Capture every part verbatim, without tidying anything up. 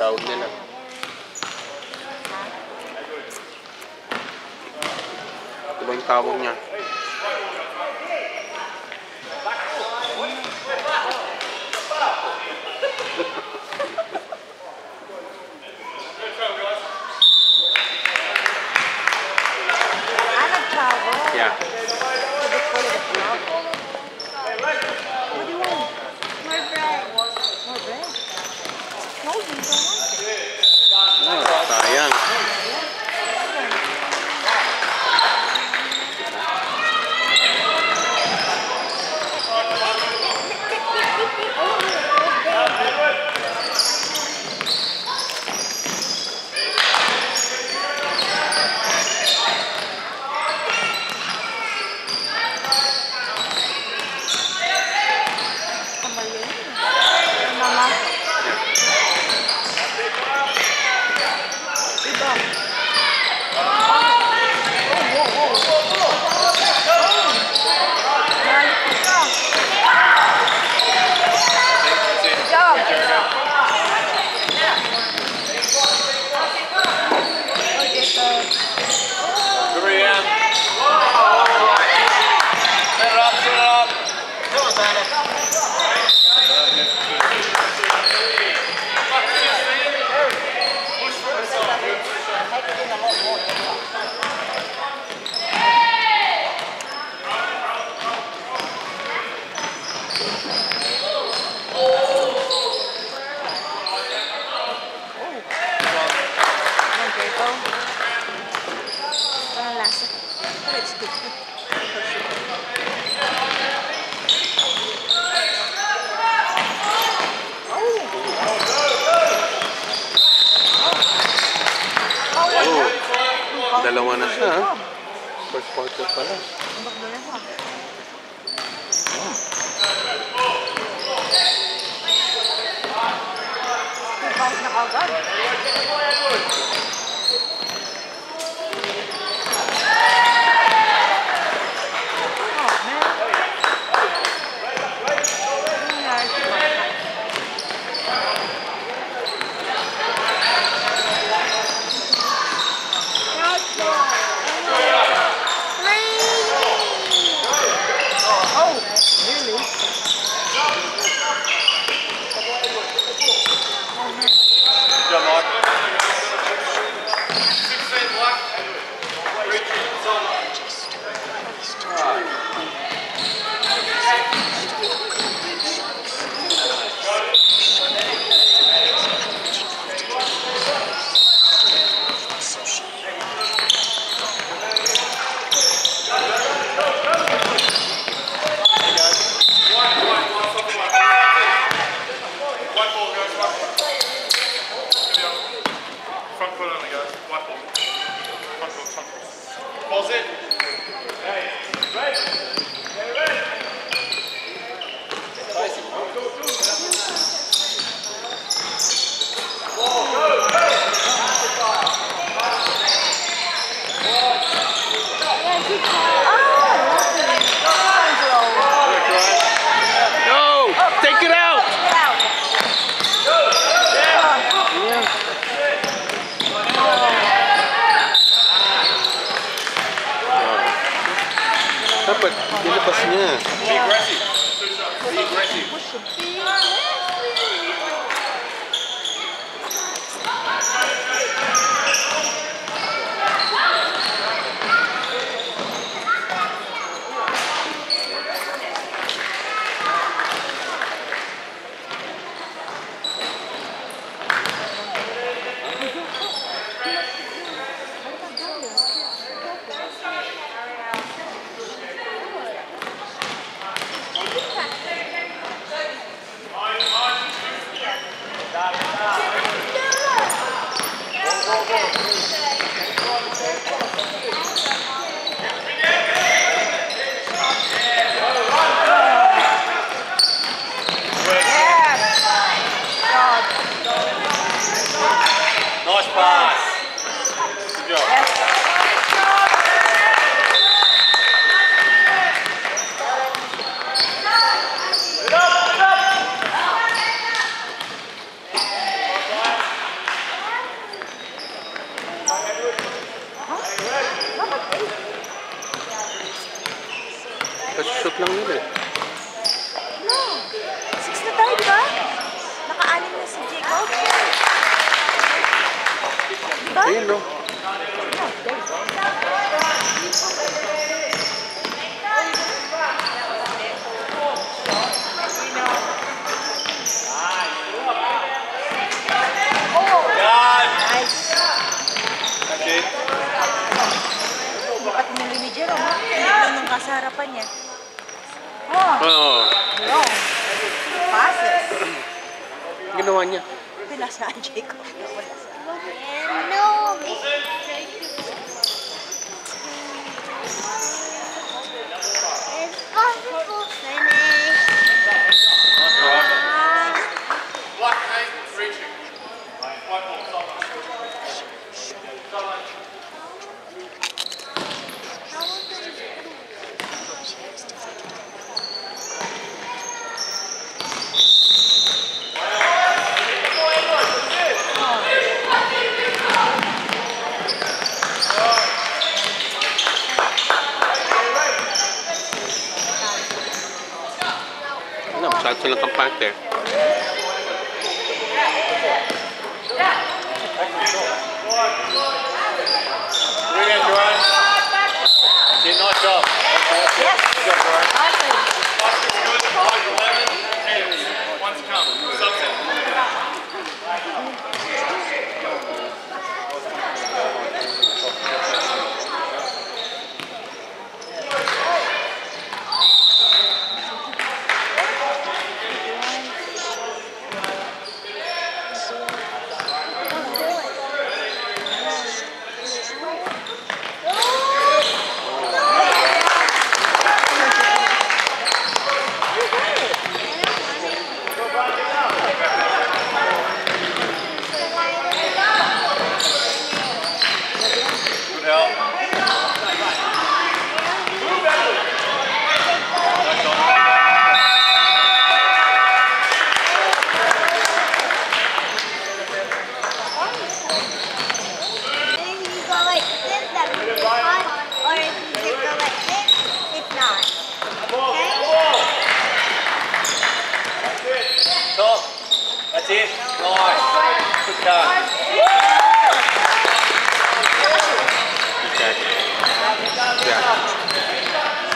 tawag nila. Ito ba yung tawag niya? Yeah. What do you want? More bread. More bread? No, you don't want it. Oh, sayang. Dalawa na siya, ha? First quarter pala. Dapat dilepas niya. Be aggressive. Be aggressive. Fine. ba? Di ba? Naka-anim na si Jacob. Di ba? Ayun, no? Bukat mo ni Jerome, ha? Hindi nung kasarapan niya. Oh, Oo. no. Passes. Ginawa niya. Pinasaan, Jacob. Wala sa... No. It's possible finish. Black eight, reaching. White ball, stop. Stop. Ano, masyado silang kampante. Bring it, Joanne. Did nice job. Yes. Good job, Joanne. Awesome. Good. Like eleven, ten. One's come. Subset. Good help. If you go like this, that would be fun. Or if you go like this, it's not. Okay? Top. That's it. Nice. Good cut. Okay. Yeah.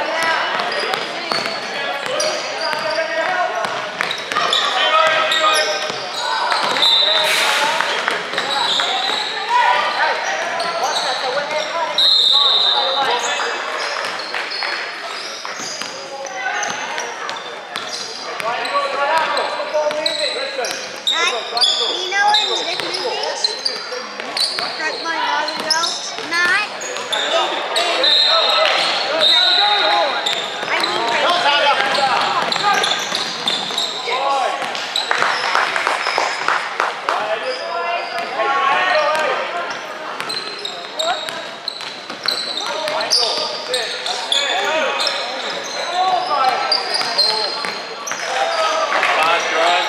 Not, you know in this movie, Struck by Naruto, not in, in Raiders War. I mean Fast, Joanne.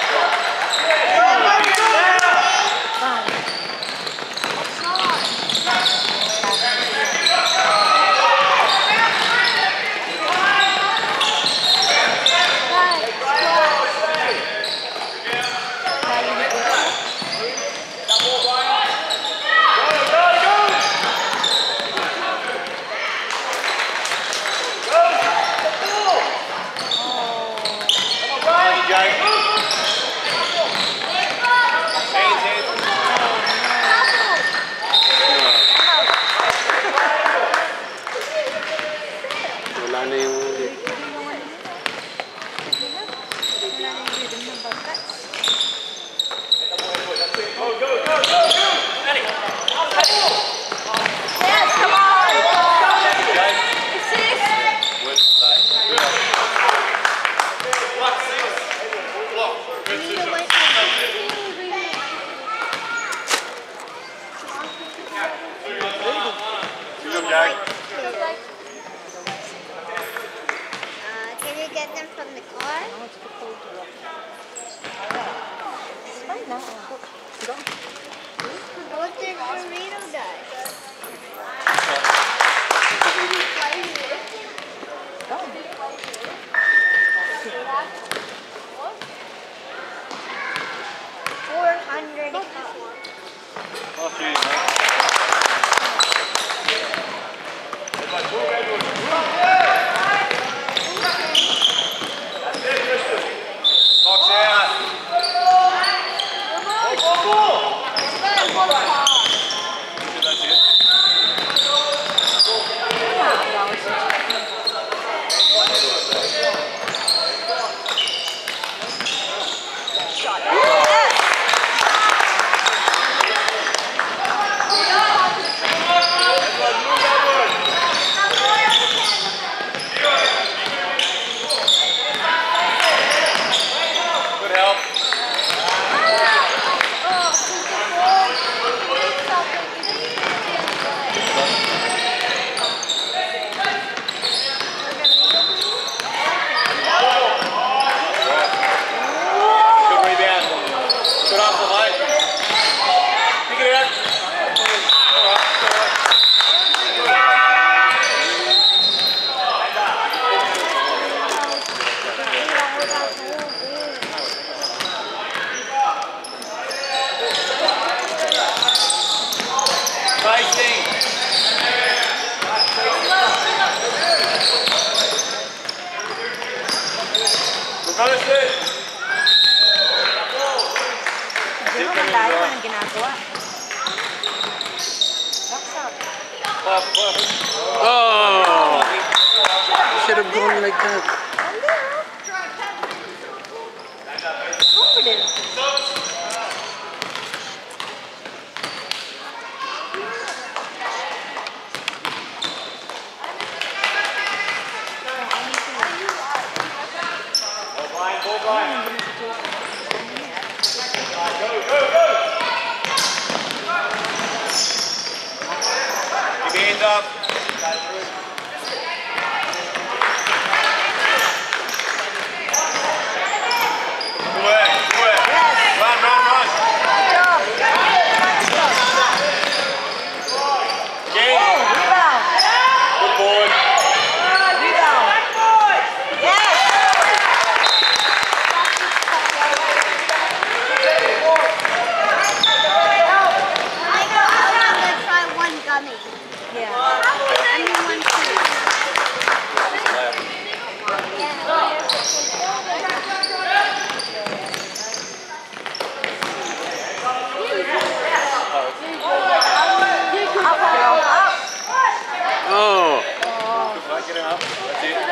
Wala na yung... Yes, come on! Jack. Uh, can you get them from the car? It's fine now. Go. What did Dorito die? Go. Hindi naman tayo, walang ginagawa. Oh! Should have gone like that. Confident. Hands up. Away, away. Run, run, run. Game. Rebound. Good boy. Rebound. Yes. I go, I'm gonna try one gummy. Yeah. I mean one too. Oh! Get him up. That's it.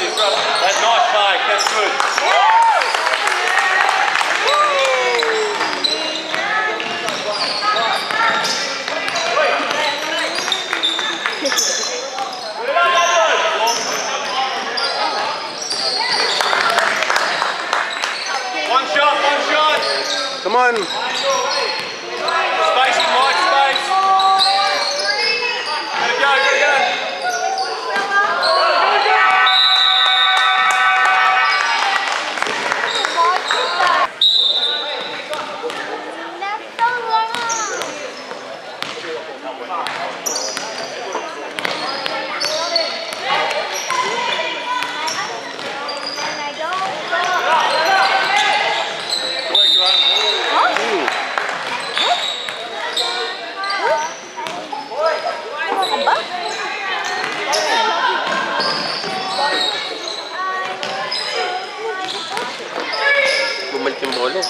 good, brother. That's nice fake. That's good. One shot, one shot. Come on. Spacing, Mike, space. Gotta go, gotta go. Bumalik yung bola.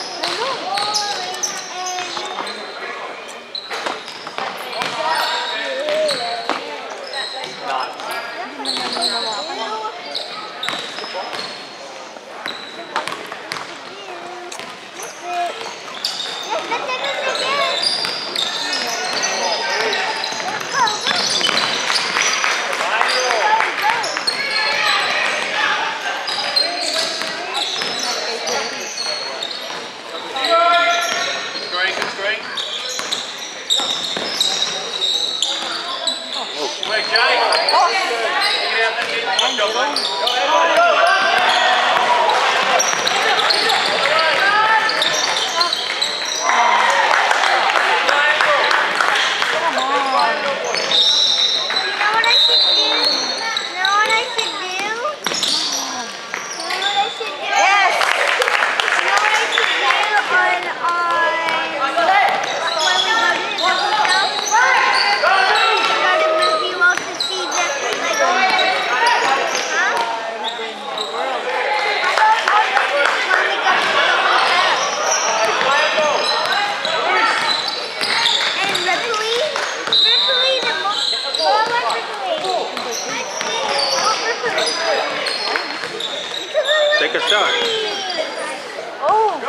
Take a shot. Oh.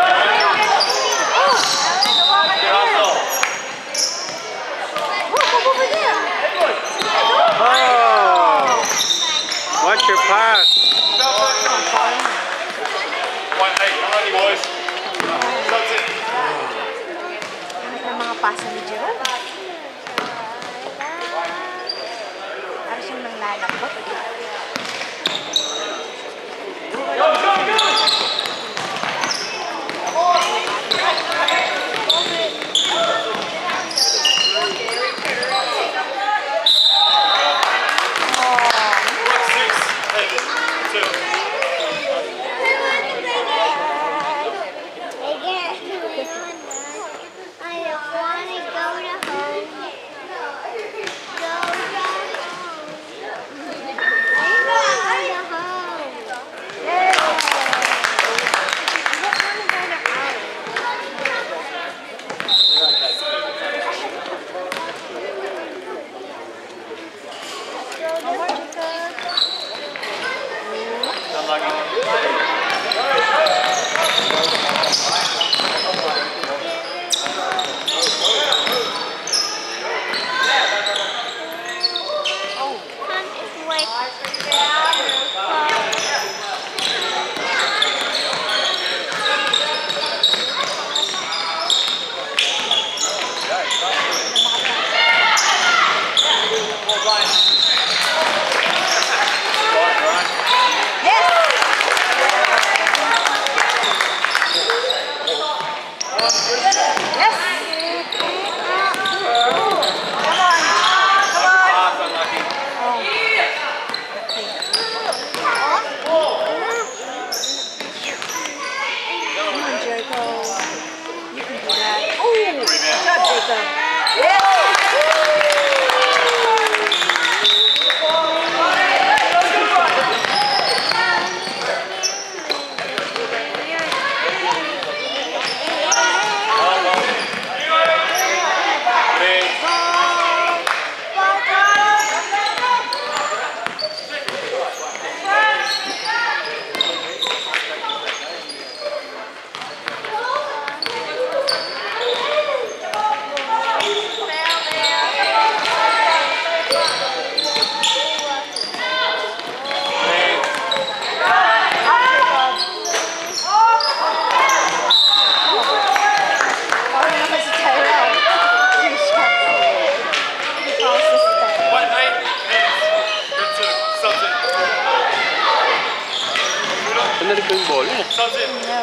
Oh! Watch your pass. One eight, come on, you boys. That's it. Ano mga pasa ni Jerome? Ano siyang nanglalakbot? Go, go, go! Pinalik ko yung ball eh. Subs in. No.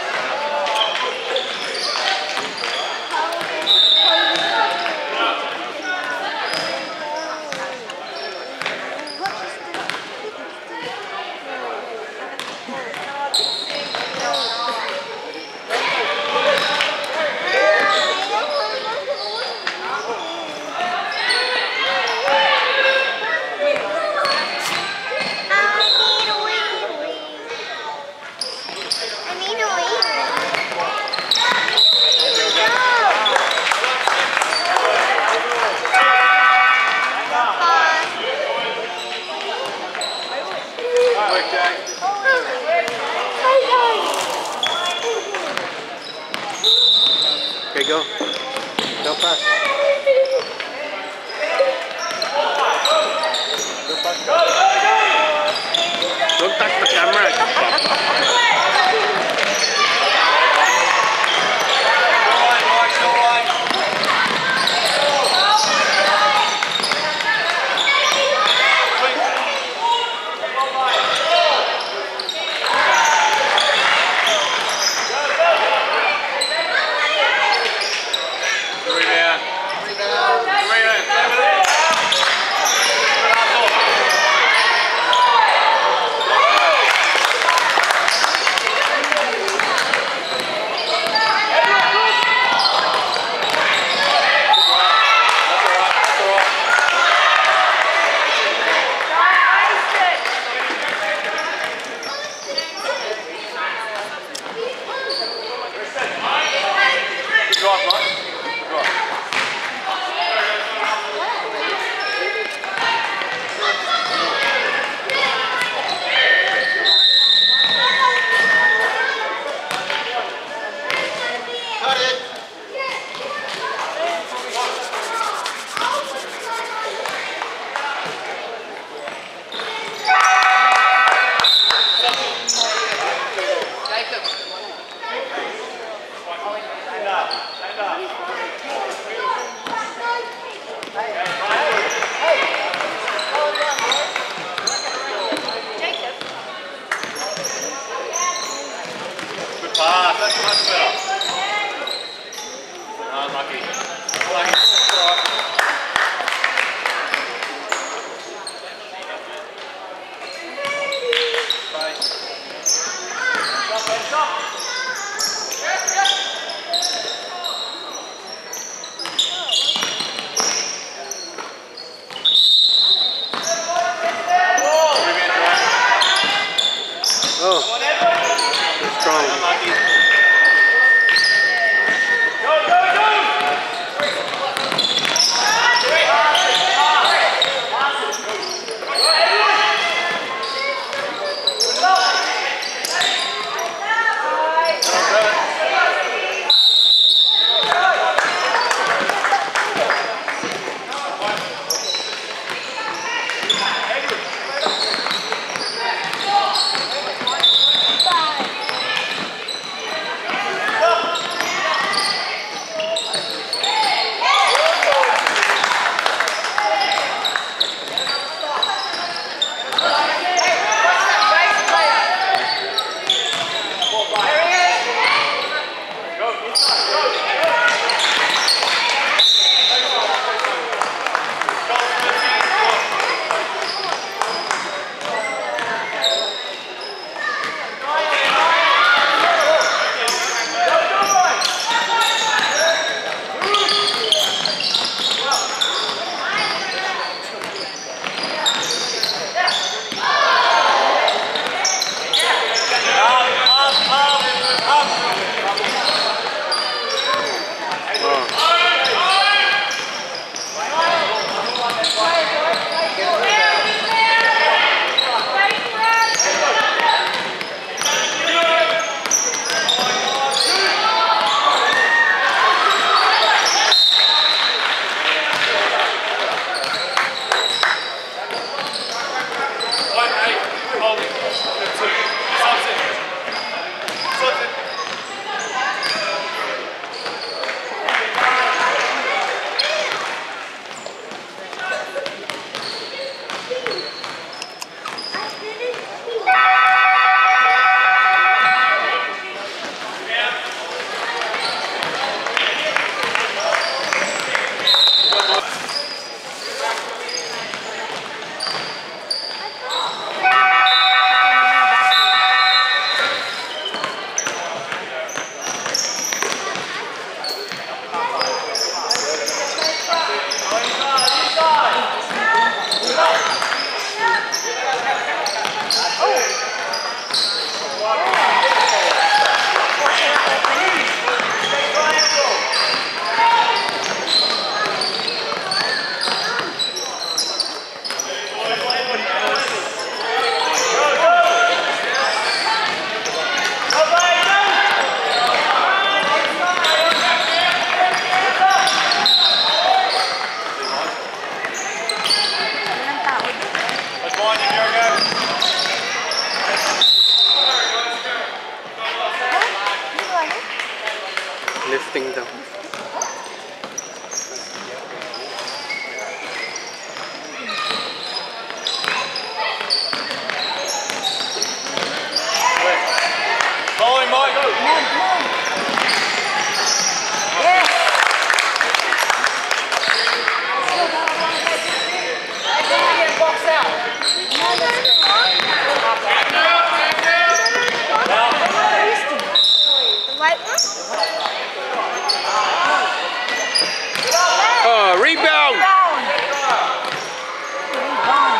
Okay, go. Go pass. Go pass. Don't touch the camera. Ah, that's much better. Unlucky. Unlucky. Bye. Stop, stop. Oh, strong. Unlucky. Lifting daw. Following Mike. Come on, come on. Yes. Box out. The white one? Oh, rebound! Rebound. Rebound.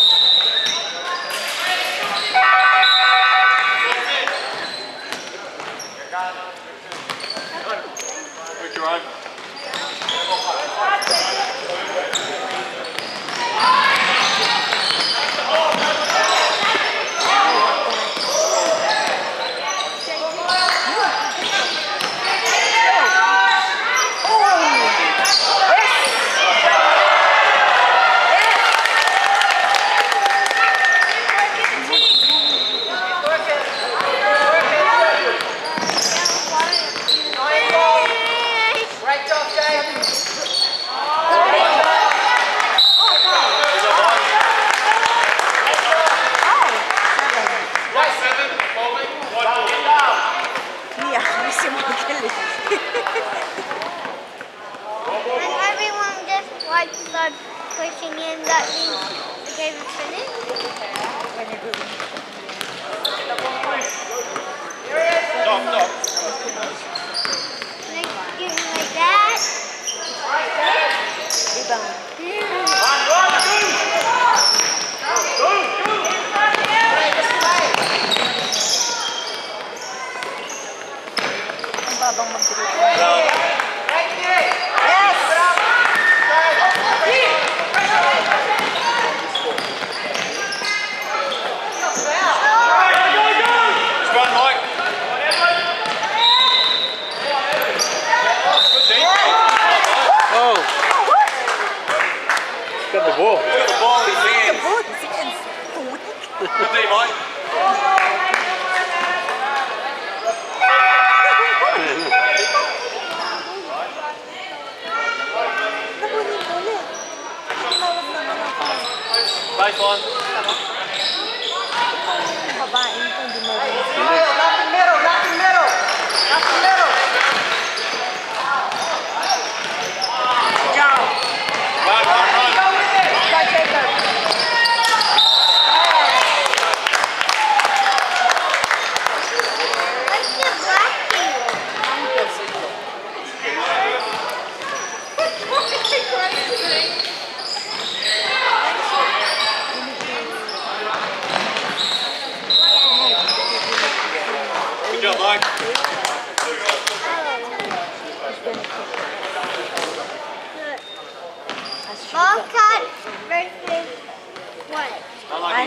Good drive. And everyone just like started pushing in, that means the game is finished. Stop, stop. Like, do it like that. Rebound. Ang babang mag-dribble. Yes! Just run, Mike. Oh! Got the ball. Look at the ball in his hands. Good. Is it in food? Good D, Mike. Nahuli ko ulit. Tinawag naman ako. Baseline. Babae ito, hindi mo rin. Run, run, run. Bad checker. What's the black thing? Good job, Mike. Bobcats versus what? Unlucky.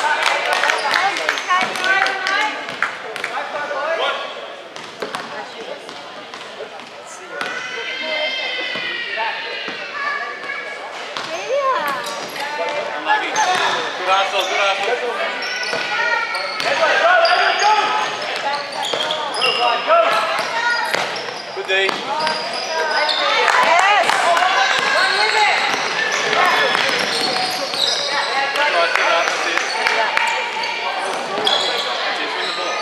Unlucky. Good hustle, good hustle. Good D. Yes! Right, good up, that's it. That's it, win the ball.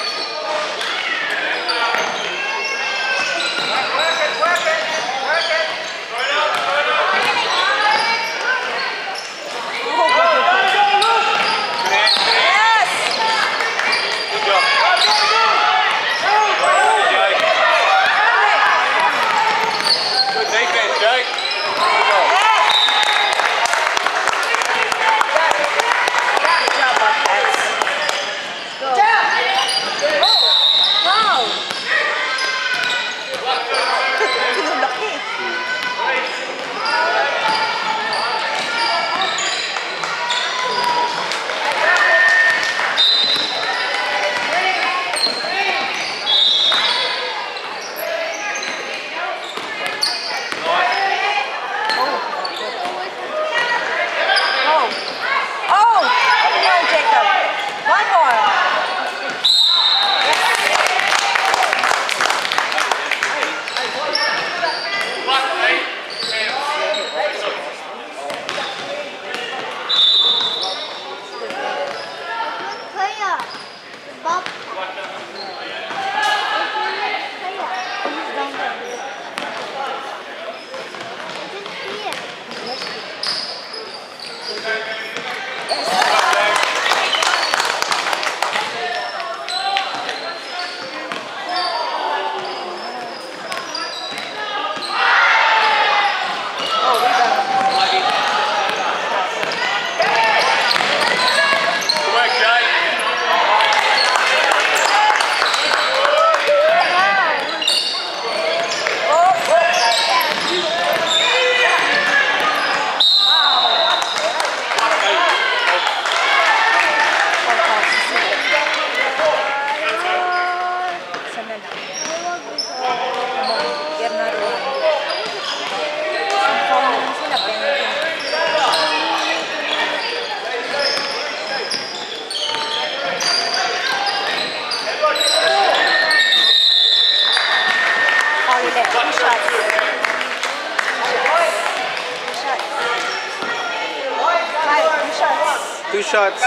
Good hand, good hand. Yes! Good job. Good Jay. shots.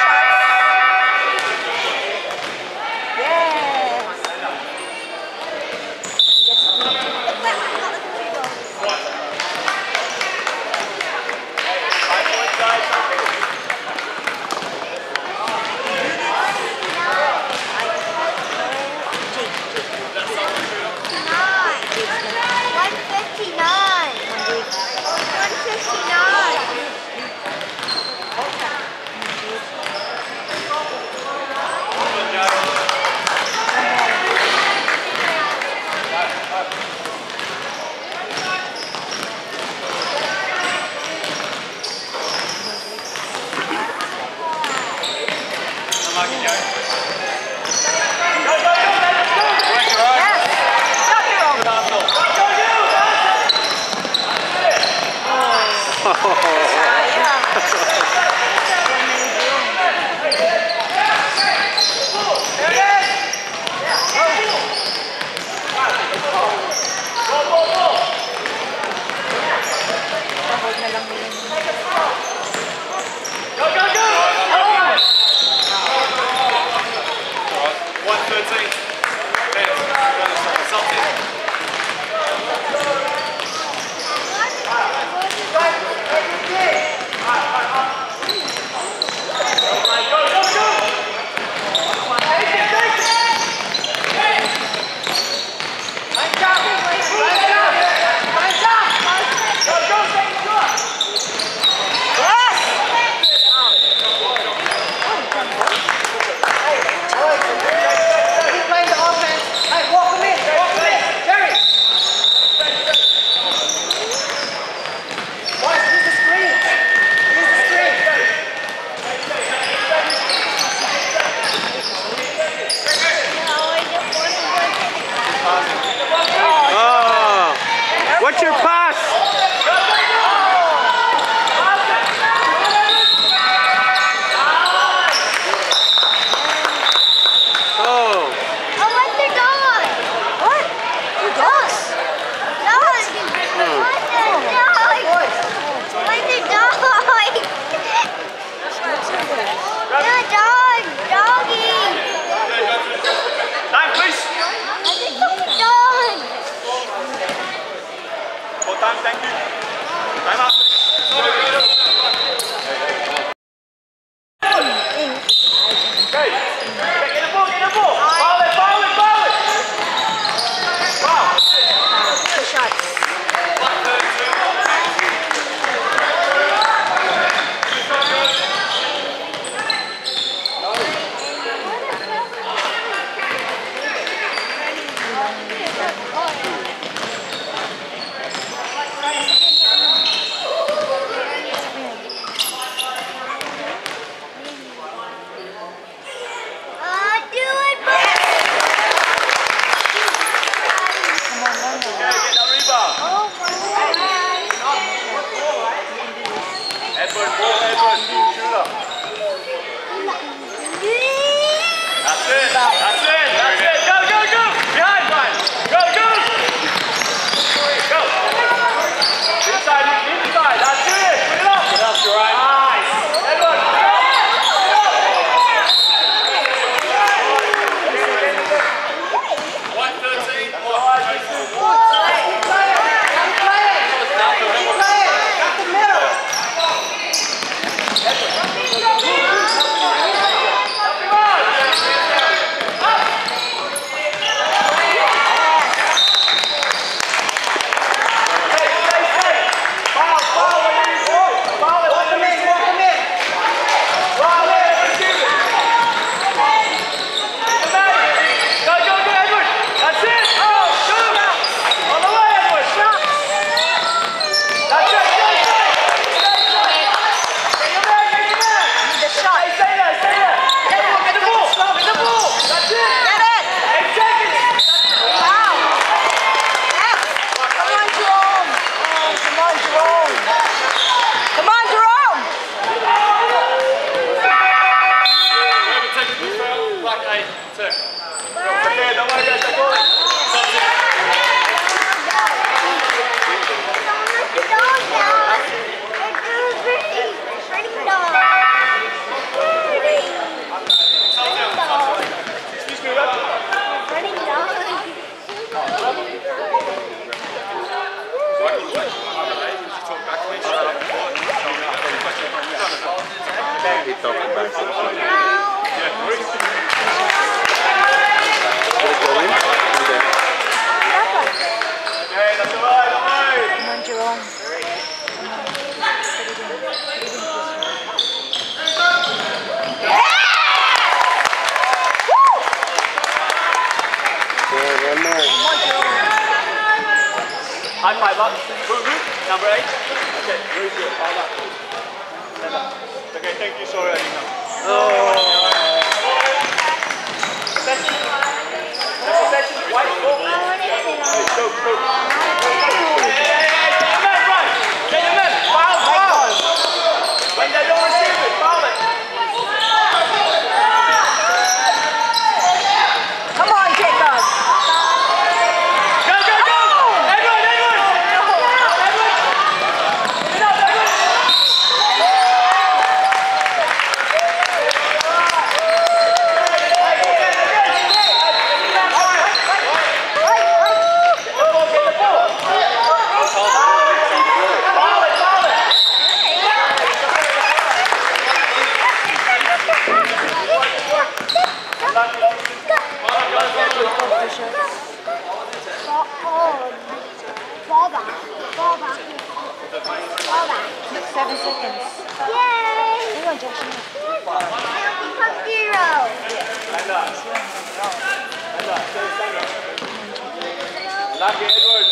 What's your pass? Oh. Oh, what's their dog? What? Your dogs? Dogs. Hmm. What's their dog? What's their dog? No, dog. Doggy. Time, please. Dog. Full time, thank you. Time out. Okay. Get the ball, get the ball. Foul it, foul it, foul it. Foul. Two shots. Edward, ball, Edward. Shoot up. That's it. That's it. That's it. Go, go, go. Behind, Brian. Go, go. Go. Inside, inside. That's it. Put it up. Put it up, Ryan. Nice. Edward. one thirteen. talk back. Did it go in? Okay. Okay, that's all right, all right. Come on, Jerome. Yeah, one more. High five up. Group, group. Number eight. Okay, very good. All up. Stand up. Okay, thank you. Sorry, I didn't know. Oh. Possession. Possession. White ball. Hey, go, go. Hey, hey, hey. Get your man, run. Get your man. Foul, foul. When they don't receive it, foul it. Come on, Jacob. Go, go, go. Edward, Edward. Edward. Get up, Edward. Seven seconds. Yay! Hang on, Josh. I'll become zero. Stand up. Stand up. Stand up. Lucky, Edward.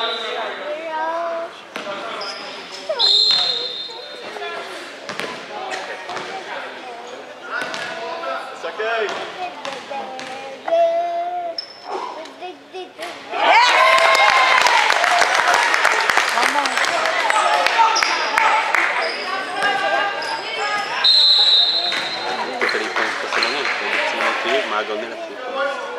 It's okay. One more. Ito three points pa sila ngayon. Pwede sila mag-clear, magaw nila three points.